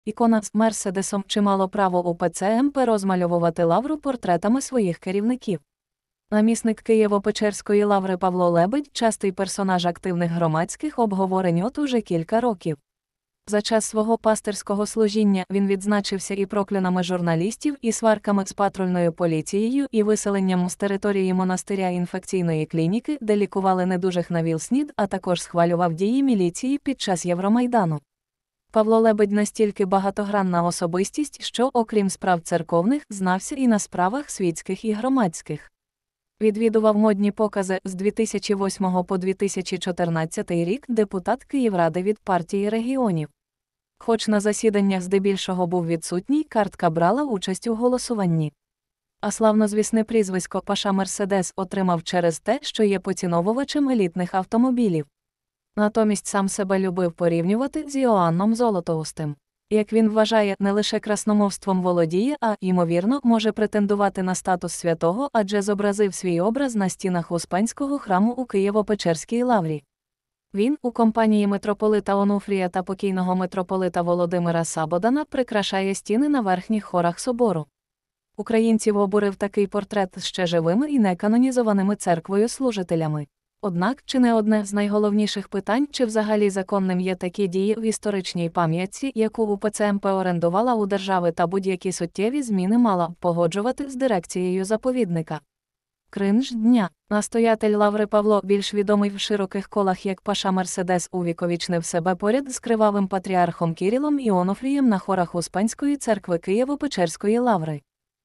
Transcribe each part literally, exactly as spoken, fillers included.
Ікона з Мерседесом чи мало право УПЦ МП розмальовувати лавру портретами своїх керівників. Намісник Києво-Печерської лаври Павло Лебедь – частий персонаж активних громадських обговорень от уже кілька років. За час свого пастирського служіння він відзначився і проклянами журналістів, і сварками з патрульною поліцією, і виселенням з території монастиря інфекційної клініки, де лікували недужих на ВІЛ-СНІД, а також схвалював дії міліції під час Євромайдану. Павло Лебедь настільки багатогранна особистість, що, окрім справ церковних, знався і на справах світських і громадських. Відвідував модні покази з дві тисячі восьмого по дві тисячі чотирнадцятий рік, депутат Київради від партії регіонів. Хоч на засіданнях здебільшого був відсутній, картка брала участь у голосуванні. А славнозвісне прізвисько «Паша Мерседес» отримав через те, що є поціновувачем елітних автомобілів. Натомість сам себе любив порівнювати з Іоанном Золотоустим. Як він вважає, не лише красномовством володіє, а, ймовірно, може претендувати на статус святого, адже зобразив свій образ на стінах Успенського храму у Києво-Печерській лаврі. Він, у компанії митрополита Онуфрія та покійного митрополита Володимира Сабодана, прикрашає стіни на верхніх хорах собору. Українців обурив такий портрет ще живими і неканонізованими церквою служителями. Однак, чи не одне з найголовніших питань, чи взагалі законним є такі дії в історичній пам'ятці, яку УПЦ МП орендувала у держави, та будь-які суттєві зміни мала б погоджувати з дирекцією заповідника. Кринж дня. Настоятель лаври Павло, більш відомий в широких колах як Паша Мерседес, увіковічнив себе поряд з кривавим патріархом Кирилом і Онуфрієм на хорах Успенської церкви Києво-Печерської лаври.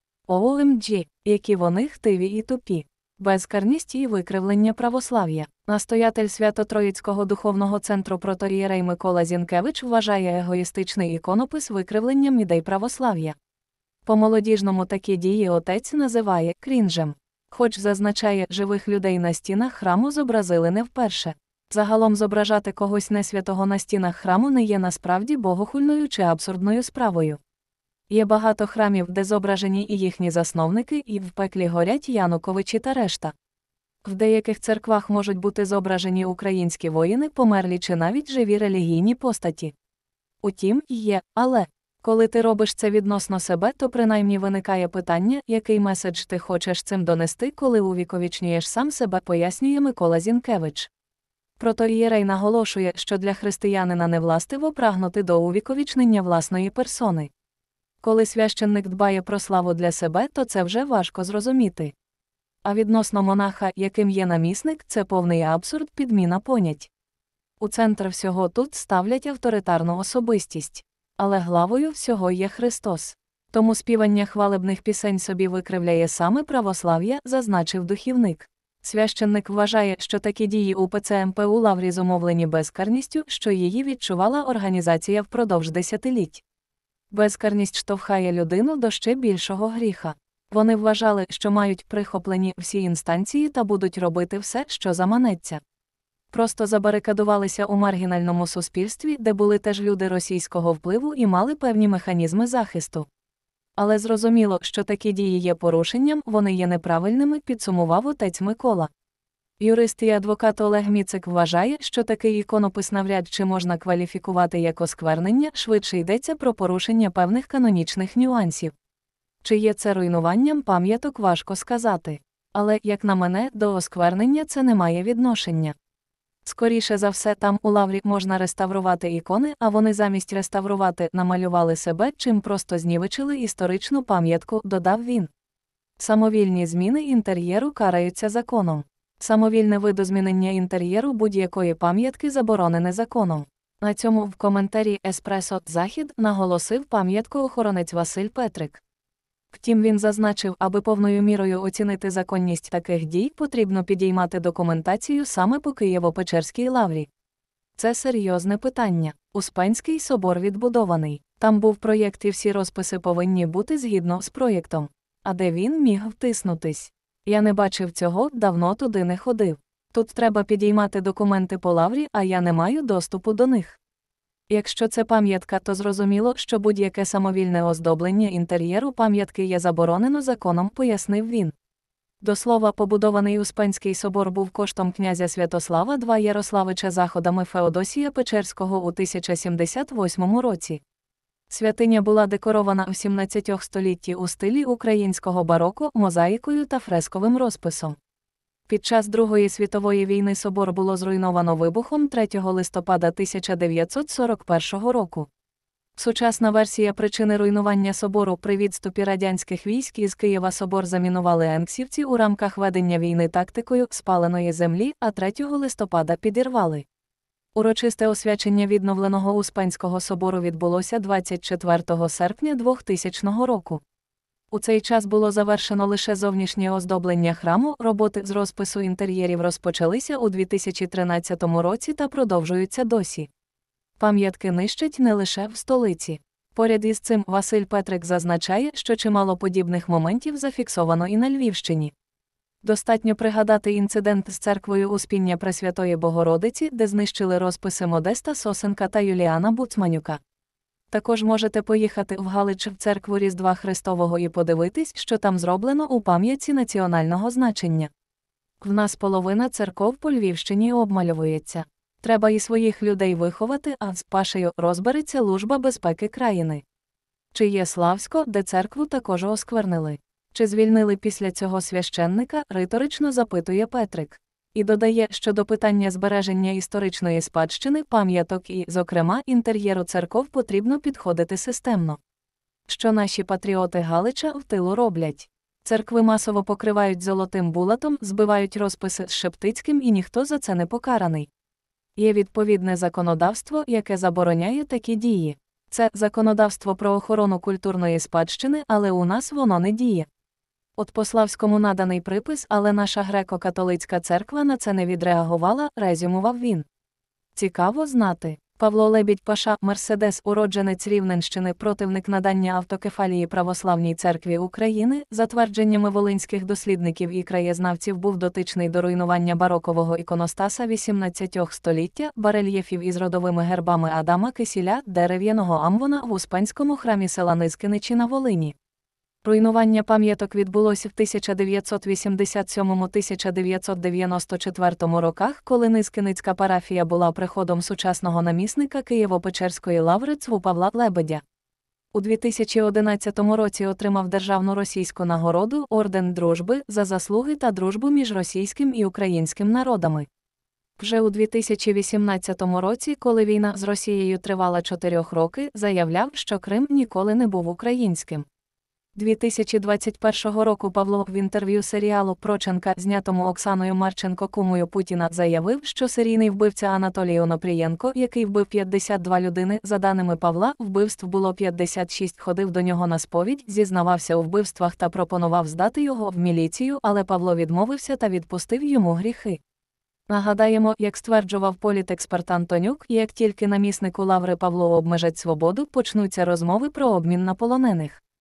О Ем Джі, які вони хтиві і тупі. Безкарність і викривлення православ'я. Настоятель Свято-Троїцького духовного центру протоієрей Микола Зінкевич вважає егоїстичний іконопис викривленням ідей православ'я. По-молодіжному такі дії отець називає крінжем. Хоч зазначає, живих людей на стінах храму зобразили не вперше. Загалом зображати когось несвятого на стінах храму не є насправді богохульною чи абсурдною справою. Є багато храмів, де зображені і їхні засновники, і в пеклі горять Януковичі та решта. В деяких церквах можуть бути зображені українські воїни, померлі чи навіть живі релігійні постаті. Утім, є, але, коли ти робиш це відносно себе, то принаймні виникає питання, який меседж ти хочеш цим донести, коли увіковічнюєш сам себе, пояснює Микола Зінкевич. Протоієрей наголошує, що для християнина не властиво прагнути до увіковічнення власної персони. Коли священник дбає про славу для себе, то це вже важко зрозуміти. А відносно монаха, яким є намісник, це повний абсурд, підміна понять. У центр всього тут ставлять авторитарну особистість. Але главою всього є Христос. Тому співання хвалебних пісень собі викривляє саме православ'я, зазначив духівник. Священник вважає, що такі дії УПЦ МП у лаврі зумовлені безкарністю, що її відчувала організація впродовж десятиліть. Безкарність штовхає людину до ще більшого гріха. Вони вважали, що мають прихоплені всі інстанції та будуть робити все, що заманеться. Просто забарикадувалися у маргінальному суспільстві, де були теж люди російського впливу і мали певні механізми захисту. Але зрозуміло, що такі дії є порушенням, вони є неправильними, підсумував отець Микола. Юрист і адвокат Олег Міцик вважає, що такий іконопис навряд чи можна кваліфікувати як осквернення, швидше йдеться про порушення певних канонічних нюансів. Чи є це руйнуванням пам'яток, важко сказати. Але, як на мене, до осквернення це не має відношення. Скоріше за все, там у лаврі можна реставрувати ікони, а вони замість реставрувати намалювали себе, чим просто знівечили історичну пам'ятку, додав він. Самовільні зміни інтер'єру караються законом. Самовільне видозмінення інтер'єру будь-якої пам'ятки заборонене законом. На цьому в коментарі «Еспресо. Захід» наголосив пам'яткоохоронець Василь Петрик. Втім, він зазначив, аби повною мірою оцінити законність таких дій, потрібно підіймати документацію саме по Києво-Печерській лаврі. Це серйозне питання. Успенський собор відбудований. Там був проєкт і всі розписи повинні бути згідно з проєктом. А де він міг втиснутись? Я не бачив цього, давно туди не ходив. Тут треба підіймати документи по лаврі, а я не маю доступу до них. Якщо це пам'ятка, то зрозуміло, що будь-яке самовільне оздоблення інтер'єру пам'ятки є заборонено законом, пояснив він. До слова, побудований Успенський собор був коштом князя Святослава два Ярославича заходами Феодосія Печерського у тисяча сімдесят восьмому році. Святиня була декорована у сімнадцятому столітті у стилі українського бароко мозаїкою та фресковим розписом. Під час Другої світової війни собор було зруйновано вибухом третього листопада тисяча дев'ятсот сорок першого року. Сучасна версія причини руйнування собору: при відступі радянських військ із Києва собор замінували енксівці у рамках ведення війни тактикою спаленої землі, а третього листопада підірвали. Урочисте освячення відновленого Успенського собору відбулося двадцять четвертого серпня двохтисячного року. У цей час було завершено лише зовнішнє оздоблення храму, роботи з розпису інтер'єрів розпочалися у дві тисячі тринадцятому році та продовжуються досі. Пам'ятки нищать не лише в столиці. Поряд із цим Василь Петрик зазначає, що чимало подібних моментів зафіксовано і на Львівщині. Достатньо пригадати інцидент з церквою Успіння Пресвятої Богородиці, де знищили розписи Модеста Сосенка та Юліана Буцманюка. Також можете поїхати в Галич в церкву Різдва Христового і подивитись, що там зроблено у пам'ятці національного значення. В нас половина церков по Львівщині обмальовується. Треба і своїх людей виховати, а з Пашею розбереться Служба безпеки країни. Чи є Славсько, де церкву також осквернили? Чи звільнили після цього священника, риторично запитує Петрик. І додає, що до питання збереження історичної спадщини, пам'яток і, зокрема, інтер'єру церков потрібно підходити системно. Що наші патріоти Галича в тилу роблять? Церкви масово покривають золотим булатом, збивають розписи з Шептицьким, і ніхто за це не покараний. Є відповідне законодавство, яке забороняє такі дії. Це законодавство про охорону культурної спадщини, але у нас воно не діє. От по Славському наданий припис, але наша греко-католицька церква на це не відреагувала, резюмував він. Цікаво знати. Павло Лебідь-Паша, мерседес, уродженець Рівненщини, противник надання автокефалії Православній церкві України, за твердженнями волинських дослідників і краєзнавців, був дотичний до руйнування барокового іконостаса вісімнадцятого століття, барельєфів із родовими гербами Адама Кисіля, дерев'яного амвона в Успенському храмі села Нискиничі на Волині. Руйнування пам'яток відбулося в тисяча дев'ятсот вісімдесят сьомому — тисяча дев'ятсот дев'яносто четвертому роках, коли Нискиницька парафія була приходом сучасного намісника Києво-Печерської лаври Цву Павла Лебедя. У дві тисячі одинадцятому році отримав державну російську нагороду «Орден Дружби» за заслуги та дружбу між російським і українським народами. Вже у дві тисячі вісімнадцятому році, коли війна з Росією тривала чотири роки, заявляв, що Крим ніколи не був українським. дві тисячі двадцять першого року Павло в інтерв'ю серіалу «Проченка», знятому Оксаною Марченко, кумою Путіна, заявив, що серійний вбивця Анатолій Онопрієнко, який вбив п'ятдесят дві людини, за даними Павла, вбивств було п'ятдесят шість, ходив до нього на сповідь, зізнавався у вбивствах та пропонував здати його в міліцію, але Павло відмовився та відпустив йому гріхи. Нагадаємо, як стверджував політексперт Антонюк, як тільки наміснику лаври Павлу обмежать свободу, почнуться розмови про обмін на полонених.